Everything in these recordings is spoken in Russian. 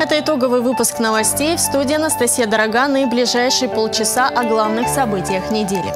Это итоговый выпуск новостей. В студии Анастасия Дорогана и ближайшие полчаса о главных событиях недели.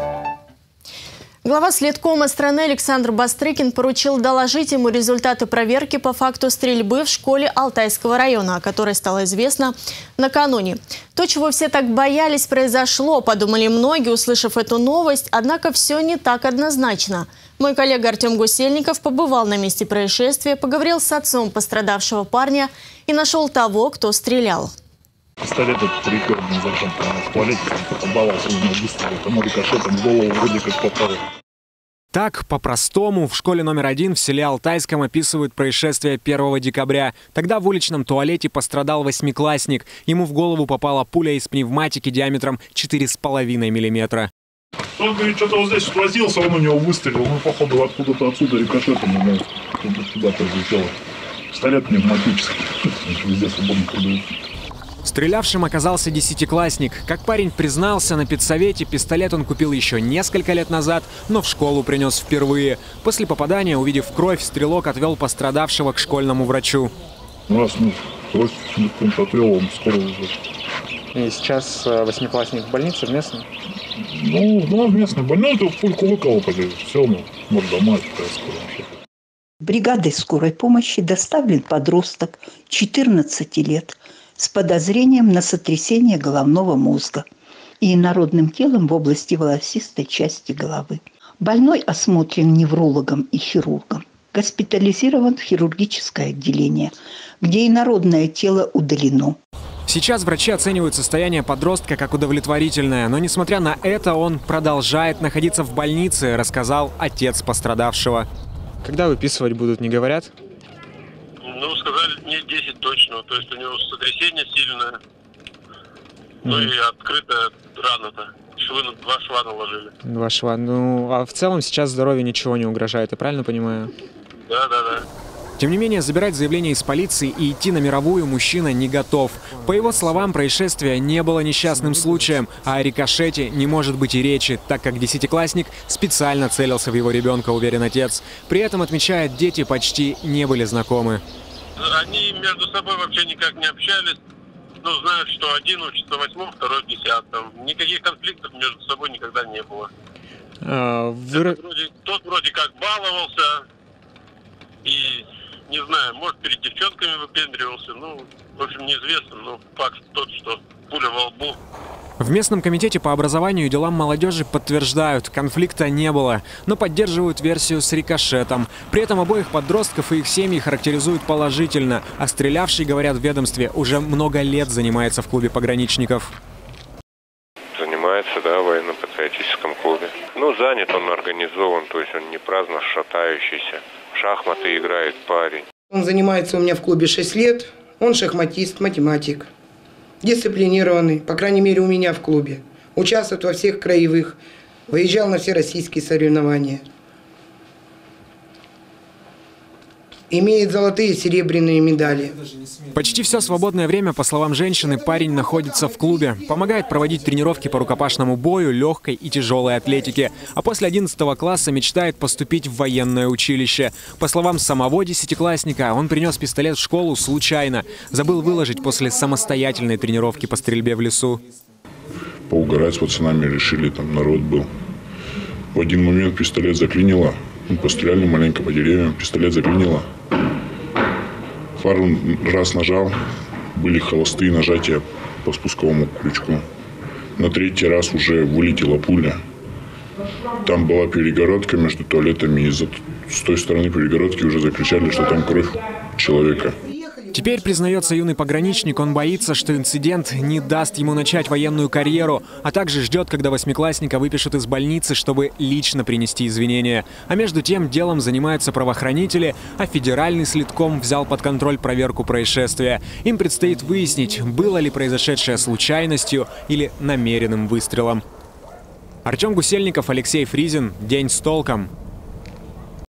Глава следкома страны Александр Бастрыкин поручил доложить ему результаты проверки по факту стрельбы в школе Алтайского района, о которой стало известно накануне. То, чего все так боялись, произошло, подумали многие, услышав эту новость. Однако все не так однозначно. Мой коллега Артем Гусельников побывал на месте происшествия, поговорил с отцом пострадавшего парня и нашел того, кто стрелял. Пистолет этот рекордный зажим в туалете, подбавался, выстрелил, тому рикошетом в голову вроде как попал. Так, по-простому, в школе номер 1 в селе Алтайском описывают происшествие 1 декабря. Тогда в уличном туалете пострадал 8-классник. Ему в голову попала пуля из пневматики диаметром 4,5 мм. Он говорит, что-то вот здесь возился, он у него выстрелил. Ну, походу, откуда-то отсюда рикошетом ему сюда прилетело. Пистолет пневматический. Везде свободно продают. Стрелявшим оказался 10-классник. Как парень признался на педсовете, пистолет он купил еще несколько лет назад, но в школу принес впервые. После попадания, увидев кровь, стрелок отвел пострадавшего к школьному врачу. Раз, кровь отвел, он скоро уже. И сейчас 8-классник в больнице, в местной? Ну, в местной больнице, в пульку выколол, все, может домой, скоро. Бригадой скорой помощи доставлен подросток 14 лет с подозрением на сотрясение головного мозга и инородным телом в области волосистой части головы. Больной осмотрен неврологом и хирургом. Госпитализирован в хирургическое отделение, где инородное тело удалено. Сейчас врачи оценивают состояние подростка как удовлетворительное, но несмотря на это он продолжает находиться в больнице, рассказал отец пострадавшего. Когда выписывать будут, не говорят? Ну, сказали, дней 10 точно. То есть у него сотрясение сильное. Ну и открытая рана-то. 2 шва наложили. 2 шва. Ну, а в целом сейчас здоровью ничего не угрожает, я правильно понимаю? Да. Тем не менее, забирать заявление из полиции и идти на мировую мужчина не готов. По его словам, происшествие не было несчастным случаем, а о рикошете не может быть и речи, так как 10-классник специально целился в его ребенка, уверен отец. При этом, отмечает, дети почти не были знакомы. Они между собой вообще никак не общались. Ну, знают, что один учится в 8-м, второй в 10-м. Никаких конфликтов между собой никогда не было. Тот вроде как баловался и... Не знаю, может, перед девчонками выпендривался. Ну, в общем, неизвестно, но факт тот, что пуля во лбу. В местном комитете по образованию и делам молодежи подтверждают, конфликта не было, но поддерживают версию с рикошетом. При этом обоих подростков и их семьи характеризуют положительно, а стрелявший, говорят в ведомстве, уже много лет занимается в клубе пограничников. Занимается, да, в военно-патриотическом клубе. Ну, занят он, организован, то есть он не праздно шатающийся. В шахматы играет парень. Он занимается у меня в клубе 6 лет. Он шахматист, математик. Дисциплинированный, по крайней мере, у меня в клубе. Участвует во всех краевых. Выезжал на все российские соревнования. Имеет золотые и серебряные медали. Почти все свободное время, по словам женщины, парень находится в клубе. Помогает проводить тренировки по рукопашному бою, легкой и тяжелой атлетике. А после 11 класса мечтает поступить в военное училище. По словам самого 10-классника, он принес пистолет в школу случайно. Забыл выложить после самостоятельной тренировки по стрельбе в лесу. Поугарать с пацанами решили, там народ был. В один момент пистолет заклинило. Мы постреляли маленько по деревьям, пистолет заклинило. Фару раз нажал, были холостые нажатия по спусковому крючку. На 3-й раз уже вылетела пуля. Там была перегородка между туалетами, и с той стороны перегородки уже закричали, что там кровь человека. Теперь, признается юный пограничник, он боится, что инцидент не даст ему начать военную карьеру, а также ждет, когда 8-классника выпишут из больницы, чтобы лично принести извинения. А между тем делом занимаются правоохранители, а федеральный следком взял под контроль проверку происшествия. Им предстоит выяснить, было ли произошедшее случайностью или намеренным выстрелом. Артем Гусельников, Алексей Фризин. День с толком.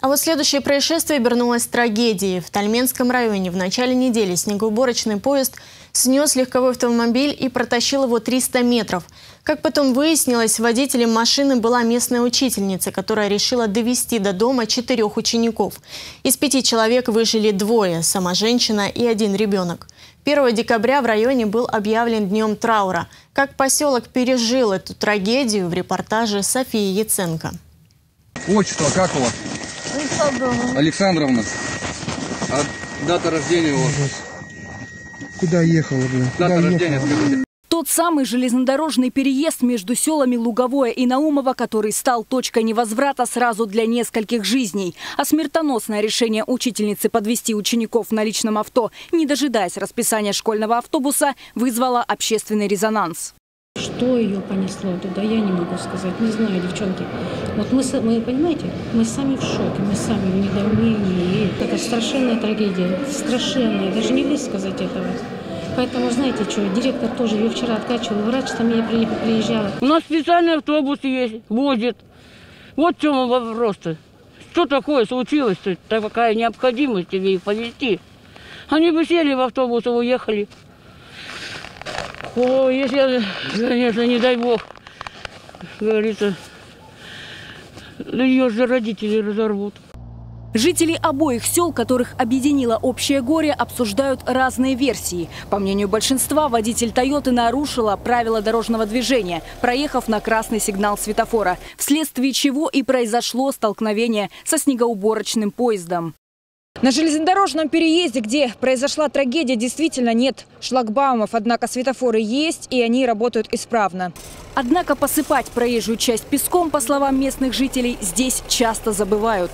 А вот следующее происшествие обернулось трагедией. В Тальменском районе в начале недели снегоуборочный поезд снес легковой автомобиль и протащил его 300 метров. Как потом выяснилось, водителем машины была местная учительница, которая решила довести до дома 4 учеников. Из 5 человек выжили 2, сама женщина и 1 ребенок. 1 декабря в районе был объявлен днем траура. Как поселок пережил эту трагедию, в репортаже Софии Яценко. Отчество как у вас? Александровна. А дата рождения у вас? Куда ехала, блин? Дата рождения, скажите. Тот самый железнодорожный переезд между селами Луговое и Наумово, который стал точкой невозврата сразу для нескольких жизней. А смертоносное решение учительницы подвести учеников на личном авто, не дожидаясь расписания школьного автобуса, вызвало общественный резонанс. Что ее понесло туда, я не могу сказать. Не знаю, девчонки. Вот мы понимаете, мы сами в шоке, мы сами в недоумении. И это страшенная трагедия, страшенная, даже не высказать этого. Поэтому, знаете что, директор тоже ее вчера откачивал, врач там меня приезжала. У нас специальный автобус есть, возит. Вот в чем вопрос-то. Что такое случилось-то, такая необходимость тебе их повезти? Они бы сели в автобус и уехали. О, если, конечно, не дай бог, говорится, ее же родители разорвут. Жители обоих сел, которых объединило общее горе, обсуждают разные версии. По мнению большинства, водитель «Тойоты» нарушила правила дорожного движения, проехав на красный сигнал светофора, вследствие чего и произошло столкновение со снегоуборочным поездом. На железнодорожном переезде, где произошла трагедия, действительно нет шлагбаумов, однако светофоры есть, и они работают исправно. Однако посыпать проезжую часть песком, по словам местных жителей, здесь часто забывают.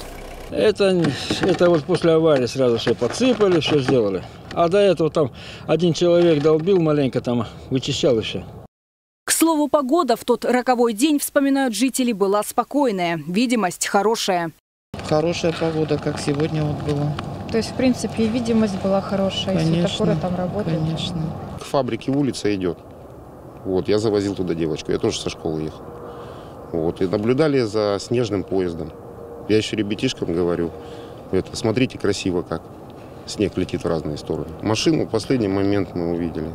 Это вот после аварии сразу все подсыпали, все сделали. А до этого там один человек долбил маленько, там вычищал и все. К слову, погода в тот роковой день, вспоминают жители, была спокойная, видимость хорошая. Хорошая погода, как сегодня вот была. То есть, в принципе, видимость была хорошая, конечно, светофоры там работают. Конечно. К фабрике улица идет. Вот, я завозил туда девочку, я тоже со школы ехал. Вот, и наблюдали за снежным поездом. Я еще ребятишкам говорю, смотрите красиво как. Снег летит в разные стороны. Машину в последний момент мы увидели.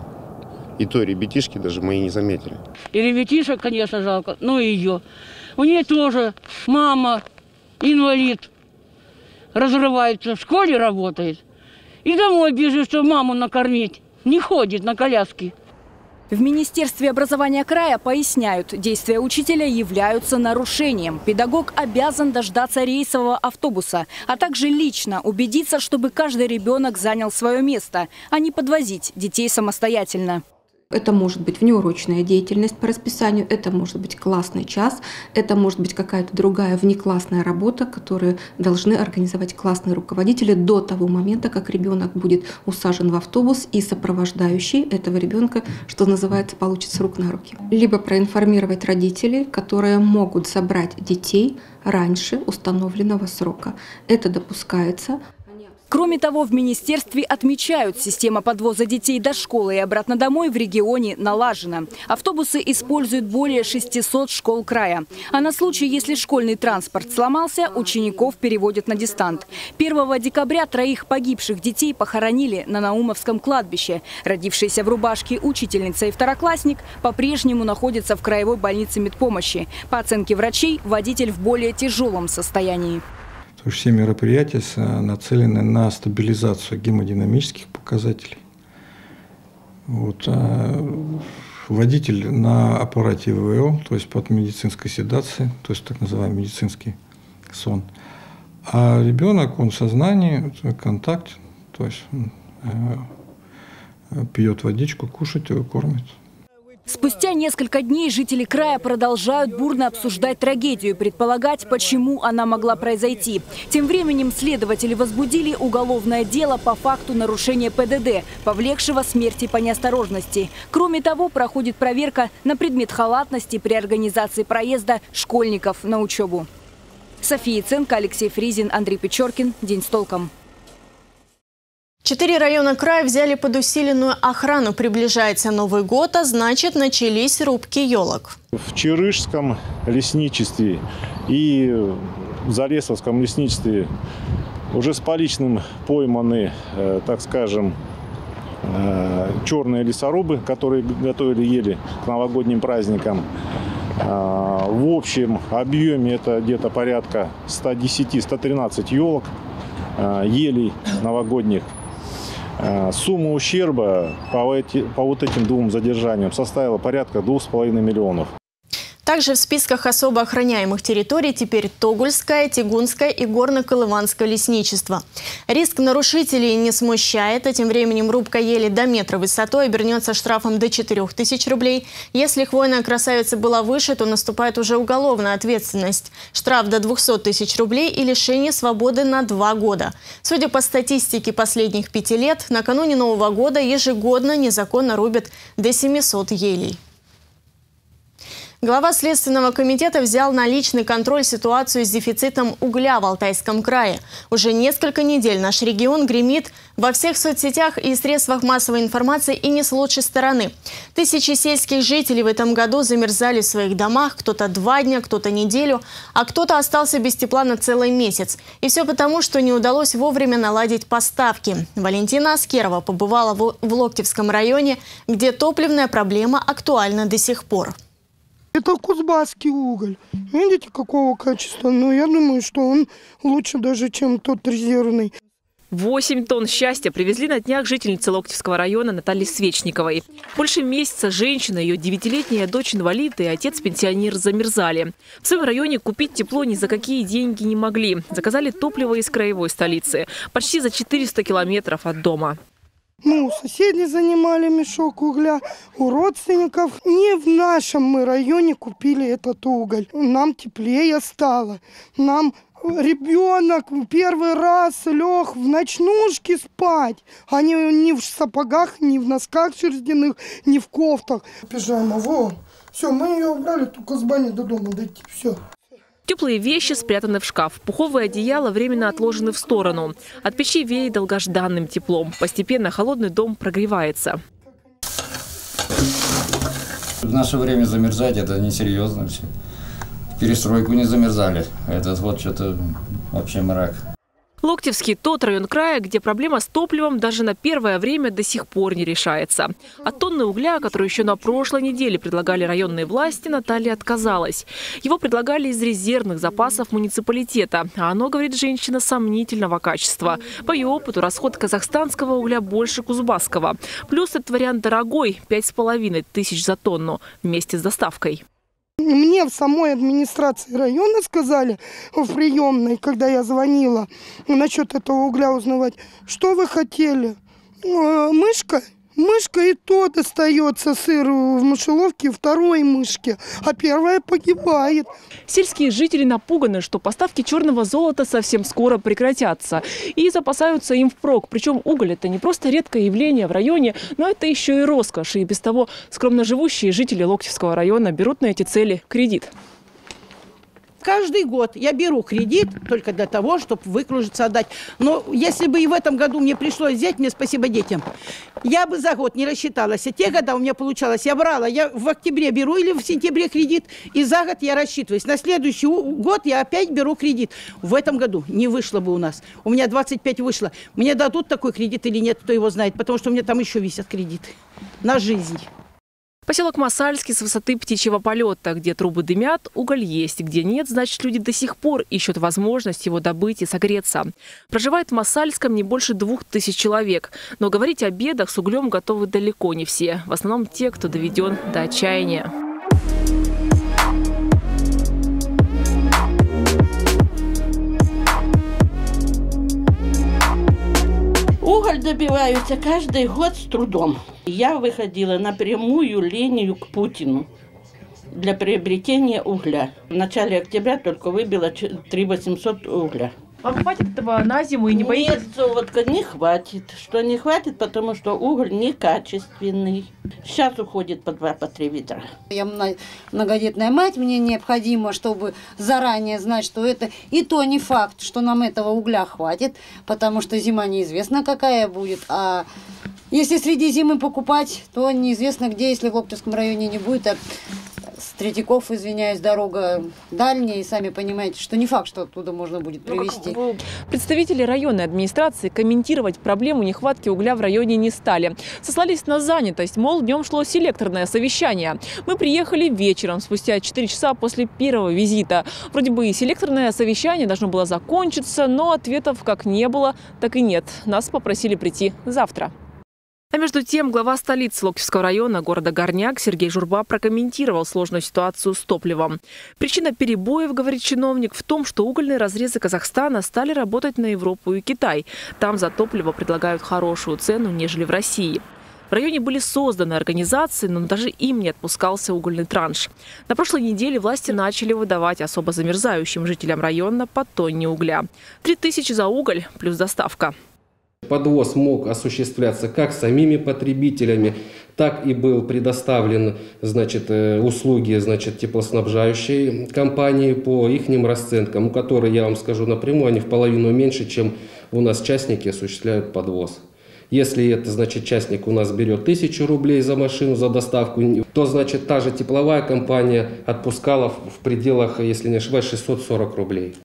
И то ребятишки даже мои не заметили. И ребятишек, конечно, жалко, но и ее. У нее тоже мама инвалид, разрывается, в школе работает. И домой бежит, чтобы маму накормить. Не ходит на коляске. В Министерстве образования края поясняют, действия учителя являются нарушением. Педагог обязан дождаться рейсового автобуса, а также лично убедиться, чтобы каждый ребенок занял свое место, а не подвозить детей самостоятельно. Это может быть внеурочная деятельность по расписанию, это может быть классный час, это может быть какая-то другая внеклассная работа, которую должны организовать классные руководители до того момента, как ребенок будет усажен в автобус и сопровождающий этого ребенка, что называется, получит с рук на руки. Либо проинформировать родителей, которые могут забрать детей раньше установленного срока. Это допускается. Кроме того, в министерстве отмечают, система подвоза детей до школы и обратно домой в регионе налажена. Автобусы используют более 600 школ края. А на случай, если школьный транспорт сломался, учеников переводят на дистант. 1 декабря 3 погибших детей похоронили на Наумовском кладбище. Родившаяся в Рубашке учительница и второклассник по-прежнему находятся в краевой больнице медпомощи. По оценке врачей, водитель в более тяжелом состоянии. Все мероприятия нацелены на стабилизацию гемодинамических показателей. Вот. Водитель на аппарате ИВЛ, то есть под медицинской седацией, то есть так называемый медицинский сон. А ребенок, он в сознании, контакт, то есть пьет водичку, кушать его кормит. Спустя несколько дней жители края продолжают бурно обсуждать трагедию и предполагать, почему она могла произойти. Тем временем следователи возбудили уголовное дело по факту нарушения ПДД, повлекшего смерти по неосторожности. Кроме того, проходит проверка на предмет халатности при организации проезда школьников на учебу. София Яценко, Алексей Фризин, Андрей Печоркин. День с толком. 4 района края взяли под усиленную охрану. Приближается Новый год, а значит, начались рубки елок. В Чарышском лесничестве и в Залесовском лесничестве уже с поличным пойманы, так скажем, черные лесорубы, которые готовили ели к новогодним праздникам. В общем объеме это где-то порядка 110-113 елок, елей новогодних. Сумма ущерба по вот этим двум задержаниям составила порядка 2,5 миллионов. Также в списках особо охраняемых территорий теперь Тогульское, Тигунское и Горно-Колыванское лесничество. Риск нарушителей не смущает, а тем временем рубка ели до метра высотой обернется штрафом до 4000 рублей. Если хвойная красавица была выше, то наступает уже уголовная ответственность. Штраф до 200 тысяч рублей и лишение свободы на 2 года. Судя по статистике последних 5 лет, накануне Нового года ежегодно незаконно рубят до 700 елей. Глава Следственного комитета взял на личный контроль ситуацию с дефицитом угля в Алтайском крае. Уже несколько недель наш регион гремит во всех соцсетях и средствах массовой информации и не с лучшей стороны. Тысячи сельских жителей в этом году замерзали в своих домах, кто-то 2 дня, кто-то неделю, а кто-то остался без тепла на целый месяц. И все потому, что не удалось вовремя наладить поставки. Валентина Аскерова побывала в Локтевском районе, где топливная проблема актуальна до сих пор. Это кузбасский уголь. Видите, какого качества? Но я думаю, что он лучше даже, чем тот резервный. 8 тонн счастья привезли на днях жительницы Локтевского района Натальи Свечниковой. Больше месяца женщина, ее 9-летняя дочь-инвалид и отец-пенсионер замерзали. В своем районе купить тепло ни за какие деньги не могли. Заказали топливо из краевой столицы. Почти за 400 километров от дома. У соседей занимали мешок угля, у родственников. Не в нашем мы районе купили этот уголь. Нам теплее стало. Нам ребенок первый раз лег в ночнушке спать. А не в сапогах, не в носках шерстяных, не в кофтах. Пижама, вон. Все, мы ее убрали, только с бани до дома дойти. Все. Теплые вещи спрятаны в шкаф. Пуховые одеяла временно отложены в сторону. От печи веет долгожданным теплом. Постепенно холодный дом прогревается. В наше время замерзать – это несерьезно все. В перестройку не замерзали. Этот вот что-то вообще мрак. Локтевский – тот район края, где проблема с топливом даже на первое время до сих пор не решается. От тонны угля, которую еще на прошлой неделе предлагали районные власти, Наталья отказалась. Его предлагали из резервных запасов муниципалитета. А оно, говорит женщина, сомнительного качества. По ее опыту, расход казахстанского угля больше кузбасского. Плюс этот вариант дорогой – 5500 за тонну вместе с доставкой. Мне в самой администрации района сказали, в приемной, когда я звонила насчет этого угля узнавать, что вы хотели? Мышка? Мышка и то достается сыр в мышеловке второй мышке, а первая погибает. Сельские жители напуганы, что поставки черного золота совсем скоро прекратятся. И запасаются им впрок. Причем уголь – это не просто редкое явление в районе, но это еще и роскошь. И без того скромно живущие жители Локтевского района берут на эти цели кредит. Каждый год я беру кредит только для того, чтобы выкружиться, отдать. Но если бы и в этом году мне пришлось взять, мне спасибо детям, я бы за год не рассчиталась. А те года у меня получалось, я брала, я в октябре беру или в сентябре кредит, и за год я рассчитываюсь. На следующий год я опять беру кредит. В этом году не вышло бы у нас. У меня 25 вышло. Мне дадут такой кредит или нет, кто его знает, потому что у меня там еще висят кредиты на жизнь. Поселок Масальский с высоты птичьего полета. Где трубы дымят, уголь есть. Где нет, значит, люди до сих пор ищут возможность его добыть и согреться. Проживает в Масальском не больше 2000 человек. Но говорить о бедах с углем готовы далеко не все. В основном те, кто доведен до отчаяния. Уголь добиваются каждый год с трудом. Я выходила на прямую линию к Путину для приобретения угля. В начале октября только выбила 3800 угля. Вам хватит этого на зиму и не боитесь? Нет, вот не хватит. Что не хватит, потому что уголь некачественный. Сейчас уходит по 2-3 ведра. Я многодетная мать, мне необходимо, чтобы заранее знать, что это и то не факт, что нам этого угля хватит, потому что зима неизвестна какая будет, а если среди зимы покупать, то неизвестно где, если в Локтевском районе не будет, а Третьяков, извиняюсь, дорога дальняя, и сами понимаете, что не факт, что оттуда можно будет привезти. Представители районной администрации комментировать проблему нехватки угля в районе не стали. Сослались на занятость, мол, днем шло селекторное совещание. Мы приехали вечером, спустя 4 часа после первого визита. Вроде бы и селекторное совещание должно было закончиться, но ответов как не было, так и нет. Нас попросили прийти завтра. А между тем, глава столицы Локтевского района города Горняк Сергей Журба прокомментировал сложную ситуацию с топливом. Причина перебоев, говорит чиновник, в том, что угольные разрезы Казахстана стали работать на Европу и Китай. Там за топливо предлагают хорошую цену, нежели в России. В районе были созданы организации, но даже им не отпускался угольный транш. На прошлой неделе власти начали выдавать особо замерзающим жителям района по тонне угля. 3000 за уголь плюс доставка. Подвоз мог осуществляться как самими потребителями, так и был предоставлен, услуги, теплоснабжающей компании по ихним расценкам, у которой, я вам скажу напрямую, они в половину меньше, чем у нас частники осуществляют подвоз. Если это, частник у нас берет 1000 рублей за машину, за доставку, то, та же тепловая компания отпускала в пределах, если не ошибаюсь, 640 рублей.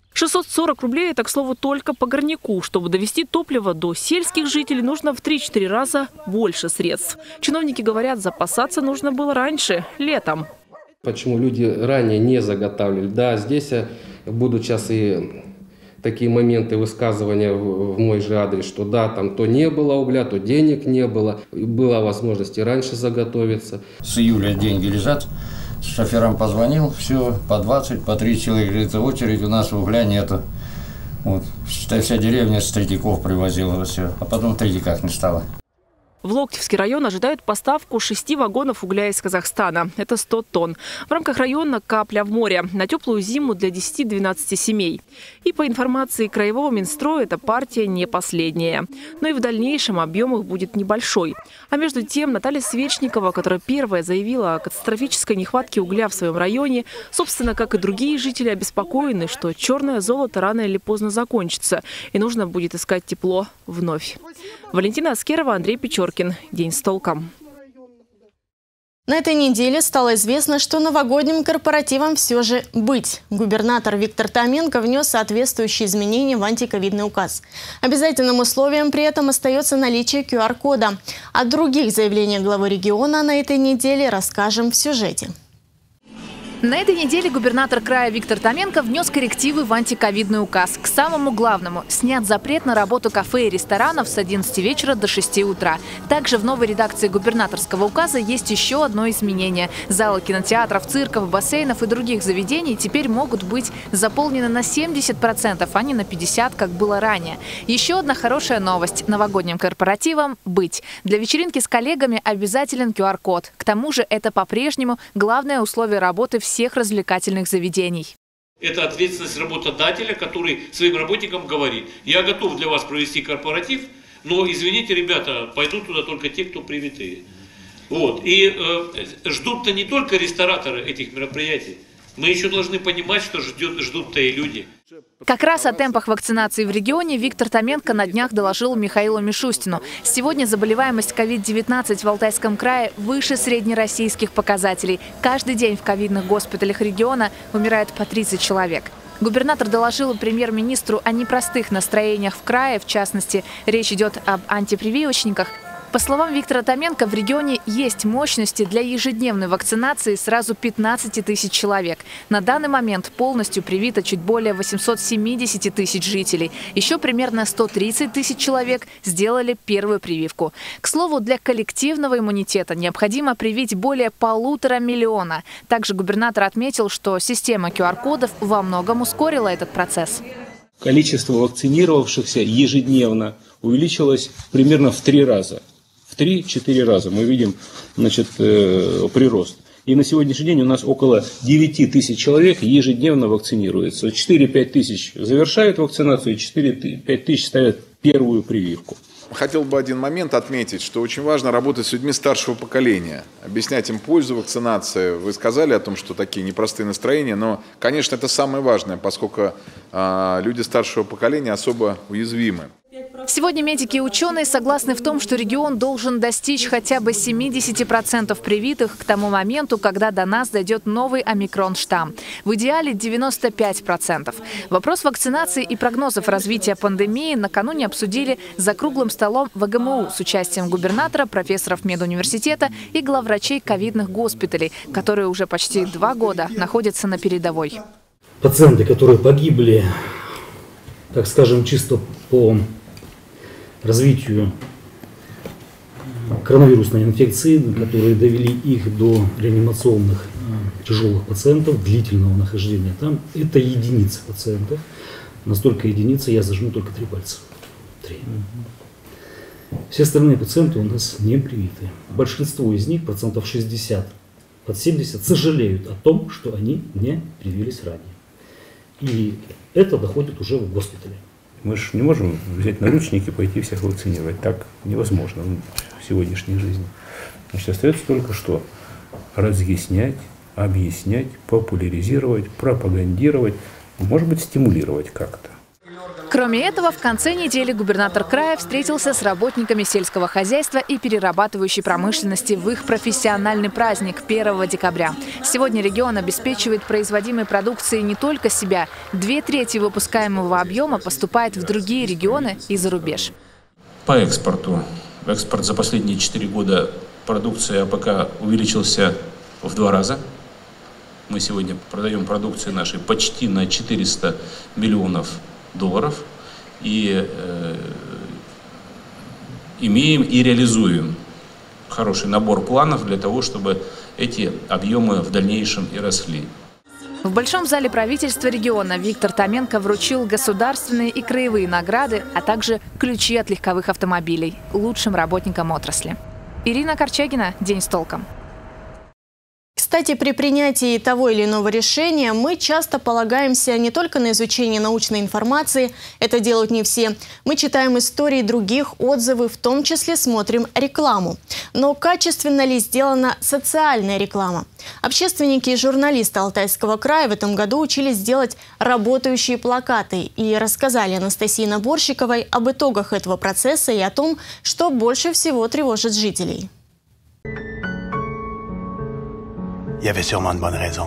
640 рублей – это, к слову, только по Горняку. Чтобы довести топливо до сельских жителей, нужно в 3-4 раза больше средств. Чиновники говорят, запасаться нужно было раньше, летом. Почему люди ранее не заготавливали? Да, здесь будут сейчас и такие моменты высказывания в мой же адрес, что да, там то не было угля, то денег не было. Была возможность и раньше заготовиться. С июля деньги лежат. Шоферам позвонил, все, по 20, по 30 человек, говорит, очередь, у нас угля нету. Вот, считай, вся деревня с Третьяков привозила все, а потом в Третьяках не стало. В Локтевский район ожидают поставку 6 вагонов угля из Казахстана. Это 100 тонн. В рамках района «Капля в море» на теплую зиму для 10-12 семей. И по информации Краевого Минстроя, эта партия не последняя. Но и в дальнейшем объем их будет небольшой. А между тем Наталья Свечникова, которая первая заявила о катастрофической нехватке угля в своем районе, собственно, как и другие жители, обеспокоены, что черное золото рано или поздно закончится. И нужно будет искать тепло вновь. Валентина Аскерова, Андрей Печоркин. День с толком. На этой неделе стало известно, что новогодним корпоративом все же быть. Губернатор Виктор Томенко внес соответствующие изменения в антиковидный указ. Обязательным условием при этом остается наличие QR-кода. О других заявлениях главы региона на этой неделе расскажем в сюжете. На этой неделе губернатор края Виктор Томенко внес коррективы в антиковидный указ. К самому главному – снят запрет на работу кафе и ресторанов с 11 вечера до 6 утра. Также в новой редакции губернаторского указа есть еще одно изменение. Залы кинотеатров, цирков, бассейнов и других заведений теперь могут быть заполнены на 70%, а не на 50%, как было ранее. Еще одна хорошая новость – новогодним корпоративом быть. Для вечеринки с коллегами обязателен QR-код. К тому же это по-прежнему главное условие работы всех развлекательных заведений. Это ответственность работодателя, который своим работникам говорит: я готов для вас провести корпоратив, но, извините, ребята, пойдут туда только те, кто привитые. Вот. И ждут-то не только рестораторы этих мероприятий. Мы еще должны понимать, что ждут-то и люди. Как раз о темпах вакцинации в регионе Виктор Томенко на днях доложил Михаилу Мишустину. Сегодня заболеваемость COVID-19 в Алтайском крае выше среднероссийских показателей. Каждый день в ковидных госпиталях региона умирает по 30 человек. Губернатор доложил премьер-министру о непростых настроениях в крае. В частности, речь идет об антипрививочниках. По словам Виктора Томенко, в регионе есть мощности для ежедневной вакцинации сразу 15 тысяч человек. На данный момент полностью привито чуть более 870 тысяч жителей. Еще примерно 130 тысяч человек сделали первую прививку. К слову, для коллективного иммунитета необходимо привить более 1,5 миллиона. Также губернатор отметил, что система QR-кодов во многом ускорила этот процесс. Количество вакцинировавшихся ежедневно увеличилось примерно в 3 раза. В 3-4 раза мы видим, прирост. И на сегодняшний день у нас около 9 тысяч человек ежедневно вакцинируется. 4-5 тысяч завершают вакцинацию, 4-5 тысяч ставят первую прививку. Хотел бы один момент отметить, что очень важно работать с людьми старшего поколения, объяснять им пользу вакцинации. Вы сказали о том, что такие непростые настроения, но, конечно, это самое важное, поскольку люди старшего поколения особо уязвимы. Сегодня медики и ученые согласны в том, что регион должен достичь хотя бы 70% привитых к тому моменту, когда до нас дойдет новый омикрон-штамм. В идеале 95%. Вопрос вакцинации и прогнозов развития пандемии накануне обсудили за круглым столом в ВГМУ с участием губернатора, профессоров медуниверситета и главврачей ковидных госпиталей, которые уже почти 2 года находятся на передовой. Пациенты, которые погибли, так скажем, чисто по развитию коронавирусной инфекции, которые довели их до реанимационных тяжелых пациентов, длительного нахождения там, это единицы пациентов. Настолько единицы я зажму только 3 пальца. 3. Все остальные пациенты у нас не привиты. Большинство из них, 60% под 70%, сожалеют о том, что они не привились ранее. И это доходит уже в госпитале. Мы же не можем взять наручники и пойти всех вакцинировать. Так невозможно в сегодняшней жизни. Значит, остается только что разъяснять, объяснять, популяризировать, пропагандировать, может быть, стимулировать как-то. Кроме этого, в конце недели губернатор края встретился с работниками сельского хозяйства и перерабатывающей промышленности в их профессиональный праздник 1 декабря. Сегодня регион обеспечивает производимой продукцией не только себя. 2/3 выпускаемого объема поступает в другие регионы и за рубеж. По экспорту. Экспорт за последние 4 года продукции АПК увеличился в 2 раза. Мы сегодня продаем продукции нашей почти на 400 миллионов долларов и имеем и реализуем хороший набор планов для того, чтобы эти объемы в дальнейшем и росли. В Большом зале правительства региона Виктор Томенко вручил государственные и краевые награды, а также ключи от легковых автомобилей лучшим работникам отрасли. Ирина Корчагина, «День с толком». Кстати, при принятии того или иного решения мы часто полагаемся не только на изучение научной информации, это делают не все. Мы читаем истории других, отзывы, в том числе смотрим рекламу. Но качественно ли сделана социальная реклама? Общественники и журналисты Алтайского края в этом году учились делать работающие плакаты и рассказали Анастасии Наборщиковой об итогах этого процесса и о том, что больше всего тревожит жителей. Il y avait sûrement de bonnes raisons.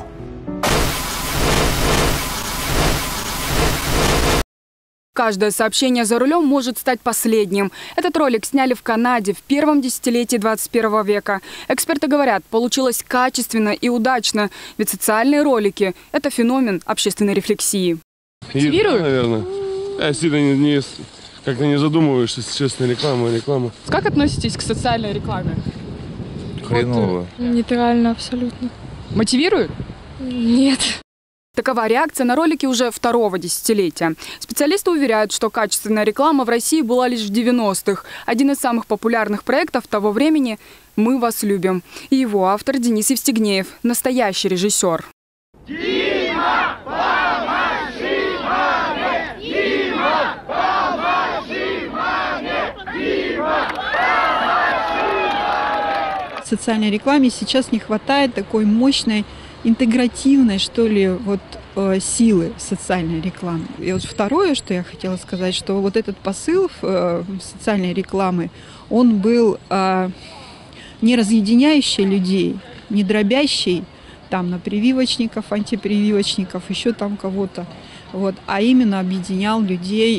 Каждое сообщение за рулем может стать последним. Этот ролик сняли в Канаде в первом десятилетии 21 века. Эксперты говорят, получилось качественно и удачно, ведь социальные ролики – это феномен общественной рефлексии. Мотивирует? Наверное. Я сильно как-то не задумываешься, если честно, реклама. Как относитесь к социальной рекламе? Хреново. Нейтрально абсолютно. Мотивирует? Нет. Такова реакция на ролики уже второго десятилетия. Специалисты уверяют, что качественная реклама в России была лишь в 90-х. Один из самых популярных проектов того времени «Мы вас любим». И его автор Денис Евстигнеев, настоящий режиссер. Дима, помаши маме! Дима, помаши маме! Дима, в социальной рекламе сейчас не хватает такой мощной, интегративной, что ли, силы социальной рекламы. И вот второе, что я хотела сказать, что вот этот посыл социальной рекламы, он был не разъединяющий людей, не дробящий там на прививочников, антипрививочников, еще там кого-то, а именно объединял людей.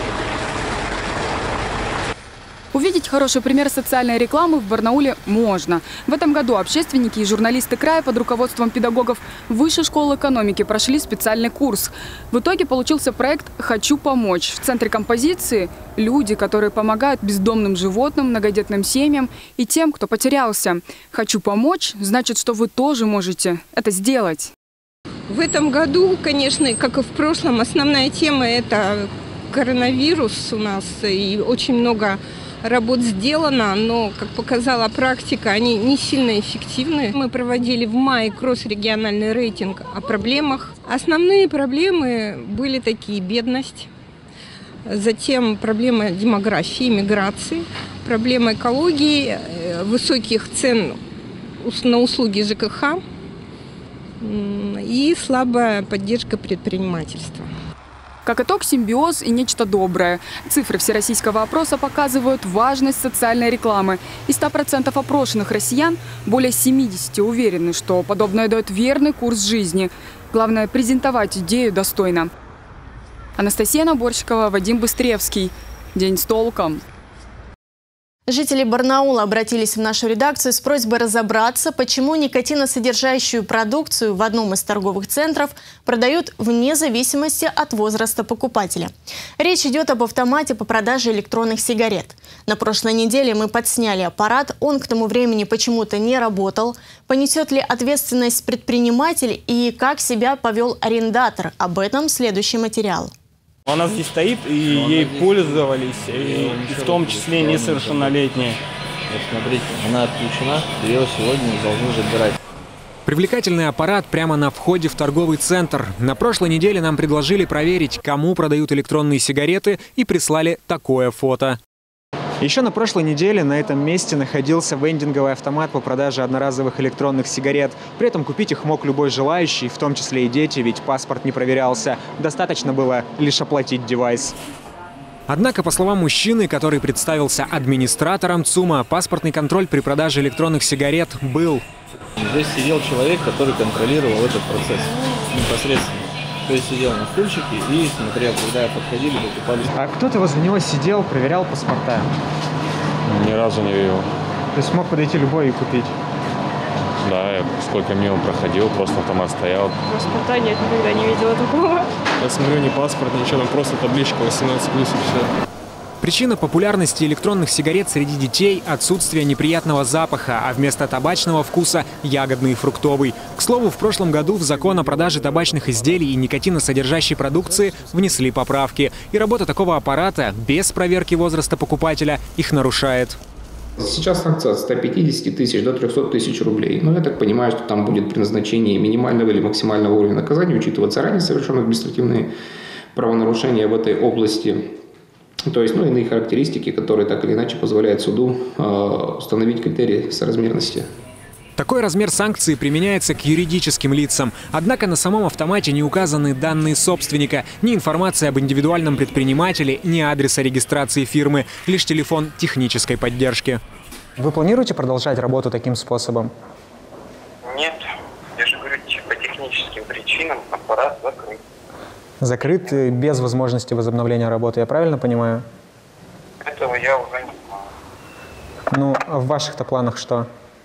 Увидеть хороший пример социальной рекламы в Барнауле можно. В этом году общественники и журналисты края под руководством педагогов Высшей школы экономики прошли специальный курс. В итоге получился проект «Хочу помочь». В центре композиции – люди, которые помогают бездомным животным, многодетным семьям и тем, кто потерялся. «Хочу помочь» значит, что вы тоже можете это сделать. В этом году, конечно, как и в прошлом, основная тема – это коронавирус у нас. И очень много работ сделано, но, как показала практика, они не сильно эффективны. Мы проводили в мае кросс-региональный рейтинг о проблемах. Основные проблемы были такие: бедность, затем проблема демографии, миграции, проблема экологии, высоких цен на услуги ЖКХ и слабая поддержка предпринимательства. Как итог, симбиоз и нечто доброе. Цифры всероссийского опроса показывают важность социальной рекламы. Из 100% опрошенных россиян более 70 уверены, что подобное дает верный курс жизни. Главное – презентовать идею достойно. Анастасия Наборщикова, Вадим Быстревский. День с толком. Жители Барнаула обратились в нашу редакцию с просьбой разобраться, почему никотиносодержащую продукцию в одном из торговых центров продают вне зависимости от возраста покупателя. Речь идет об автомате по продаже электронных сигарет. На прошлой неделе мы подсняли аппарат, он к тому времени почему-то не работал. Понесет ли ответственность предприниматель и как себя повел арендатор? Об этом следующий материал. Она здесь стоит, и ей пользовались, и в том числе несовершеннолетние. Вот смотрите, она отключена, ее сегодня должны забирать. Привлекательный аппарат прямо на входе в торговый центр. На прошлой неделе нам предложили проверить, кому продают электронные сигареты, и прислали такое фото. Еще на прошлой неделе на этом месте находился вендинговый автомат по продаже одноразовых электронных сигарет. При этом купить их мог любой желающий, в том числе и дети, ведь паспорт не проверялся. Достаточно было лишь оплатить девайс. Однако, по словам мужчины, который представился администратором ЦУМа, паспортный контроль при продаже электронных сигарет был. Здесь сидел человек, который контролировал этот процесс непосредственно. То есть сидел на стульчике и смотрел, когда подходили, покупали. А кто-то возле него сидел, проверял паспорта? Ни разу не видел. То есть мог подойти любой и купить? Да, я сколько мимо проходил, просто автомат стоял. Паспорта нет, никогда не видела такого. Я смотрю, не паспорт, ничего, там просто табличка 18+, и все. Причина популярности электронных сигарет среди детей – отсутствие неприятного запаха, а вместо табачного вкуса – ягодный и фруктовый. К слову, в прошлом году в закон о продаже табачных изделий и никотиносодержащей продукции внесли поправки. И работа такого аппарата без проверки возраста покупателя их нарушает. Сейчас санкция от 150 тысяч до 300 тысяч рублей. Но я так понимаю, что там будет при назначении минимального или максимального уровня наказания учитываться ранее совершенные административные правонарушения в этой области. То есть, иные характеристики, которые так или иначе позволяют суду установить критерии соразмерности. Такой размер санкций применяется к юридическим лицам. Однако на самом автомате не указаны данные собственника, ни информация об индивидуальном предпринимателе, ни адреса регистрации фирмы, лишь телефон технической поддержки. Вы планируете продолжать работу таким способом? Нет. Я же говорю, по техническим причинам аппарат закрыт. Закрыт без возможности возобновления работы, я правильно понимаю? Этого я уже не знаю. А в ваших-то планах что?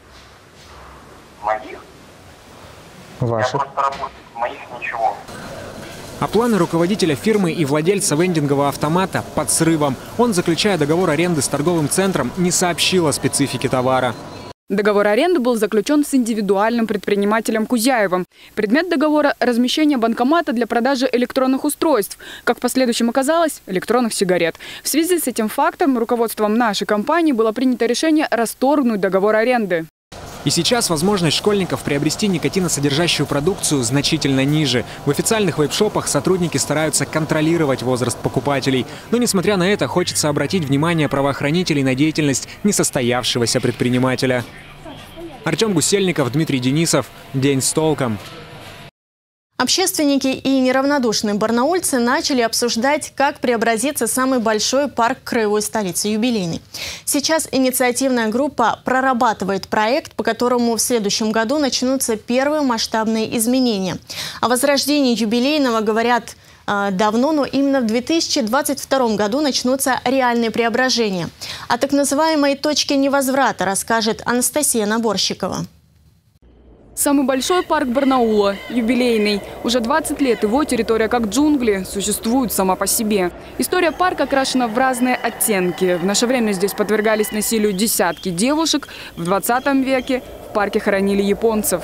Моих? Ваших? Я просто работаю, моих ничего. А планы руководителя фирмы и владельца вендингового автомата под срывом. Он, заключая договор аренды с торговым центром, не сообщил о специфике товара. Договор аренды был заключен с индивидуальным предпринимателем Кузяевым. Предмет договора – размещение банкомата для продажи электронных устройств, как в последующем оказалось, электронных сигарет. В связи с этим фактом руководством нашей компании было принято решение расторгнуть договор аренды. И сейчас возможность школьников приобрести никотиносодержащую продукцию значительно ниже. В официальных вейп-шопах сотрудники стараются контролировать возраст покупателей. Но, несмотря на это, хочется обратить внимание правоохранителей на деятельность несостоявшегося предпринимателя. Артем Гусельников, Дмитрий Денисов. День с толком. Общественники и неравнодушные барнаульцы начали обсуждать, как преобразится самый большой парк краевой столицы – Юбилейный. Сейчас инициативная группа прорабатывает проект, по которому в следующем году начнутся первые масштабные изменения. О возрождении Юбилейного говорят давно, но именно в 2022 году начнутся реальные преображения. О так называемой точке невозврата расскажет Анастасия Наборщикова. Самый большой парк Барнаула – Юбилейный. Уже 20 лет его территория, как джунгли, существует сама по себе. История парка окрашена в разные оттенки. В наше время здесь подвергались насилию десятки девушек. В 20 веке в парке хоронили японцев.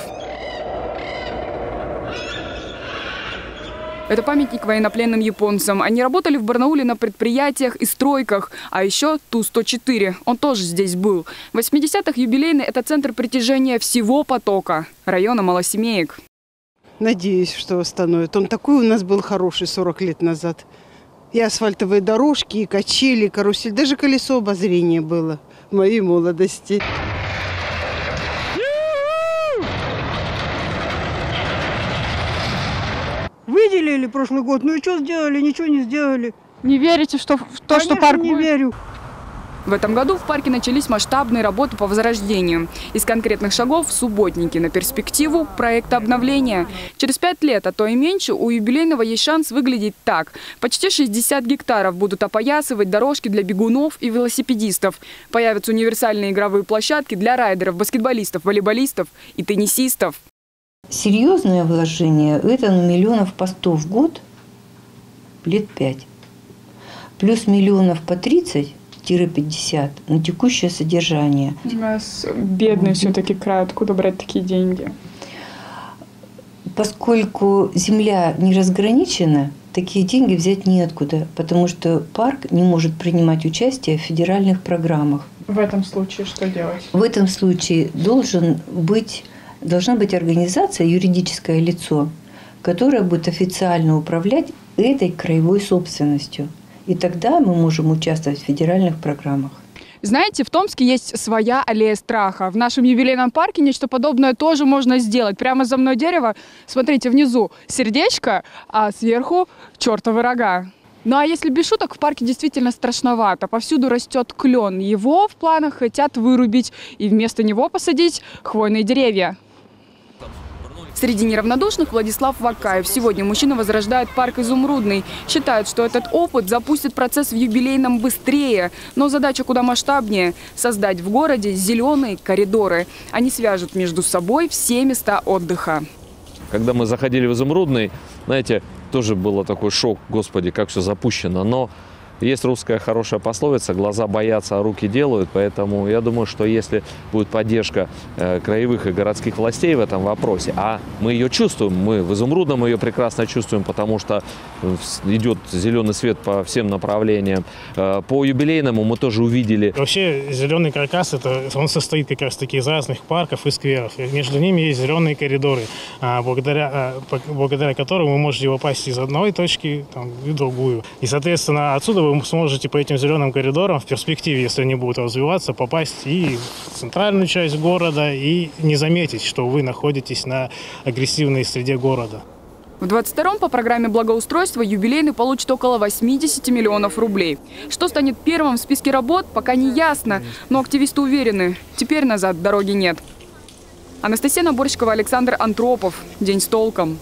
Это памятник военнопленным японцам. Они работали в Барнауле на предприятиях и стройках. А еще Ту-104. Он тоже здесь был. В 80-х Юбилейный – это центр притяжения всего потока района Малосемеек. Надеюсь, что восстановит. Он такой у нас был хороший 40 лет назад. И асфальтовые дорожки, и качели, и карусель. Даже колесо обозрения было в моей молодости. Выйди выделили прошлый год. Ну и что сделали? Ничего не сделали. Не верите в то, Конечно, что парк не будет? верю. В этом году в парке начались масштабные работы по возрождению. Из конкретных шагов – субботники, на перспективу – проект обновления. Через 5 лет, а то и меньше, у юбилейного есть шанс выглядеть так. Почти 60 гектаров будут опоясывать дорожки для бегунов и велосипедистов. Появятся универсальные игровые площадки для райдеров, баскетболистов, волейболистов и теннисистов. Серьезное вложение – это миллионов по 100 в год, лет 5. Плюс миллионов по 30 50 на текущее содержание. У нас бедный все-таки край, откуда брать такие деньги? Поскольку земля не разграничена, такие деньги взять неоткуда, потому что парк не может принимать участие в федеральных программах. В этом случае что делать? В этом случае должна быть организация, юридическое лицо, которое будет официально управлять этой краевой собственностью. И тогда мы можем участвовать в федеральных программах. Знаете, в Томске есть своя аллея страха. В нашем юбилейном парке нечто подобное тоже можно сделать. Прямо за мной дерево, смотрите, внизу сердечко, а сверху чертовы рога. Ну а если без шуток, в парке действительно страшновато. Повсюду растет клен. Его в планах хотят вырубить и вместо него посадить хвойные деревья. Среди неравнодушных Владислав Вакаев. Сегодня мужчина возрождает парк «Изумрудный». Считает, что этот опыт запустит процесс в юбилейном быстрее. Но задача куда масштабнее – создать в городе зеленые коридоры. Они свяжут между собой все места отдыха. Когда мы заходили в «Изумрудный», знаете, тоже было такой шок, господи, как все запущено. Но есть русская хорошая пословица: глаза боятся, а руки делают. Поэтому я думаю, что если будет поддержка краевых и городских властей в этом вопросе, а мы ее чувствуем, мы в «Изумрудном» ее прекрасно чувствуем, потому что идет зеленый свет по всем направлениям. По юбилейному мы тоже увидели. Вообще зеленый каркас, он состоит как раз таки из разных парков и скверов. И между ними есть зеленые коридоры, благодаря которым вы можете попасть из одной точки в другую. И, соответственно, отсюда вы сможете по этим зеленым коридорам в перспективе, если они будут развиваться, попасть и в центральную часть города и не заметить, что вы находитесь на агрессивной среде города. В 22-м по программе благоустройства юбилейный получит около 80 миллионов рублей. Что станет первым в списке работ, пока не ясно. Но активисты уверены, теперь назад дороги нет. Анастасия Наборщикова, Александр Антропов. День с толком.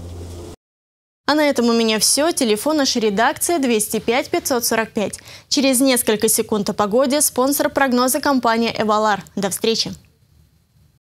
А на этом у меня все. Телефон нашей редакции 205 545. Через несколько секунд о погоде. Спонсор прогноза — компания «Эвалар». До встречи.